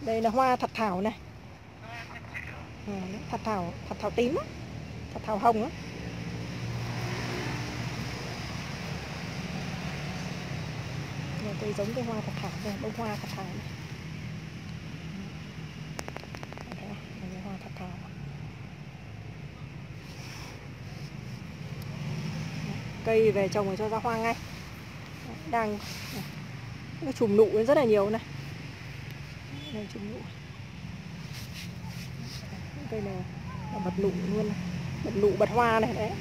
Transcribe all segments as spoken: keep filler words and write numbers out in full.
Đây là hoa thật thảo này. Ừ, thật thảo, thật thảo tím á, thật thảo hồng á. Cây giống cây hoa thật thảo, đây bông hoa thật thảo này. Đây hoa thật thảo. Cây về trồng rồi cho ra hoa ngay. Đang cái chùm nụ rất là nhiều này. Đây chùm nụ. Cây này là bật nụ luôn này. Bật nụ bật hoa này đấy.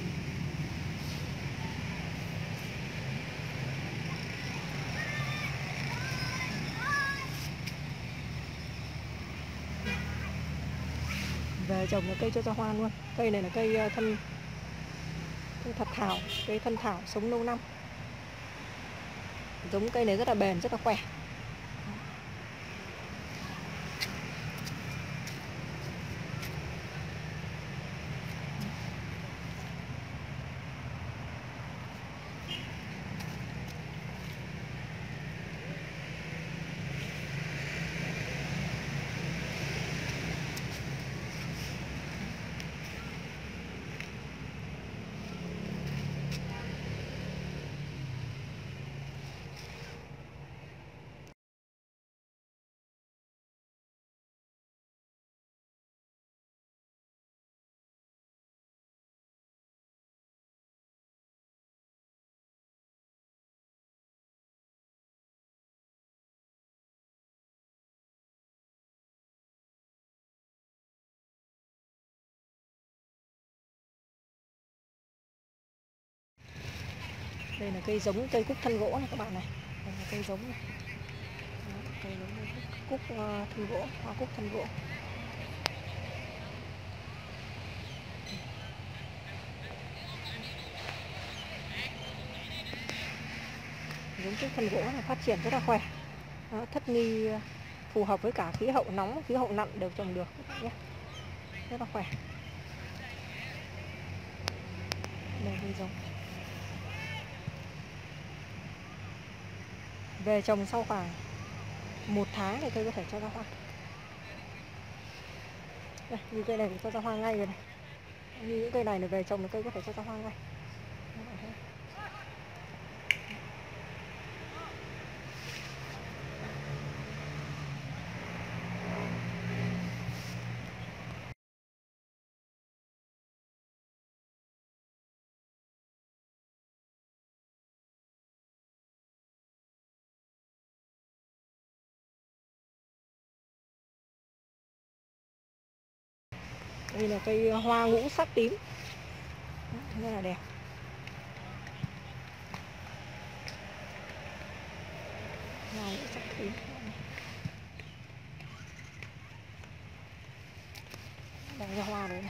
Về trồng là cây cho ra hoa luôn. Cây này là cây thân cây thật thảo, cây thân thảo sống lâu năm. Giống cây này rất là bền, rất là khỏe. Đây là cây giống cây cúc thân gỗ này các bạn này. Đây là cây giống này. Đó, cây giống cúc, cúc uh, thân gỗ, hoa cúc thân gỗ. Giống cúc thân gỗ này phát triển rất là khỏe. Đó, thích nghi phù hợp với cả khí hậu nóng, khí hậu nặng đều trồng được các bạn nhé. Rất là khỏe. Đây cây giống. Về trồng sau khoảng một tháng thì cây có thể cho ra hoa. Đây, như cây này thì cho ra hoa ngay rồi này. Như những cây này là về trồng là cây có thể cho ra hoa ngay. Đây là cây hoa ngũ sắc tím. Rất là đẹp. Hoa ngũ sắc tím. Đang ra hoa rồi này.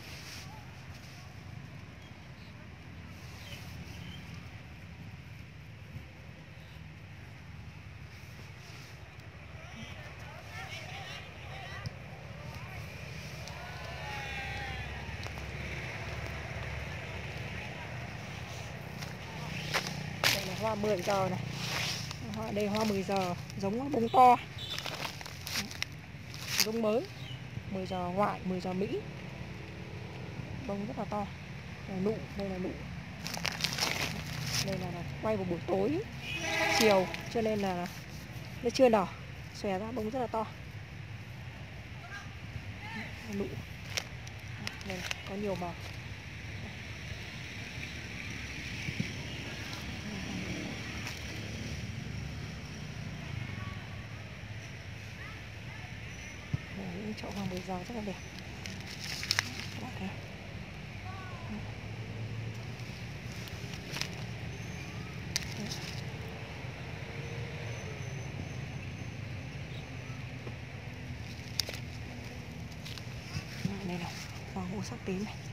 Đây là hoa mười giờ này. Đây hoa mười giờ, giống bông to. Giống mới. mười giờ ngoại, mười giờ Mỹ. Bông rất là to. Đây là nụ, đây là nụ. Đây là, là quay vào buổi tối, chiều, cho nên là nó chưa nở, xòe ra bông rất là to. Nụ. Đây, có nhiều màu. Đây, những chậu hoa mười giờ rất là đẹp. Các bạn thấy. Đây này, hoa ngũ sắc tím này.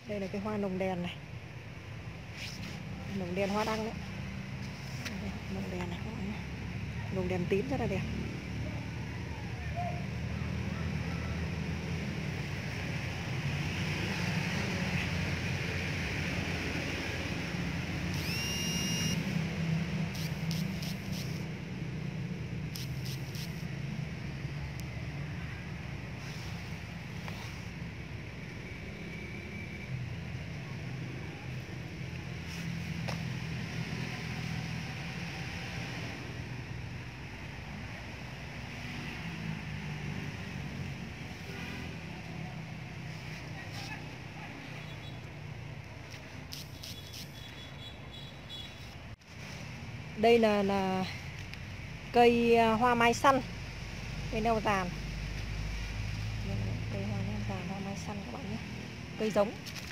Đây là cái hoa nồng đèn này, nồng đèn hoa đăng đấy. Nồng đèn này các bạn nhé. Nồng đèn tím rất là đẹp. Đây là là cây hoa mai xanh, cây nêu giàn. Cây hoa nêu giàn, hoa mai xanh các bạn nhé. Cây giống.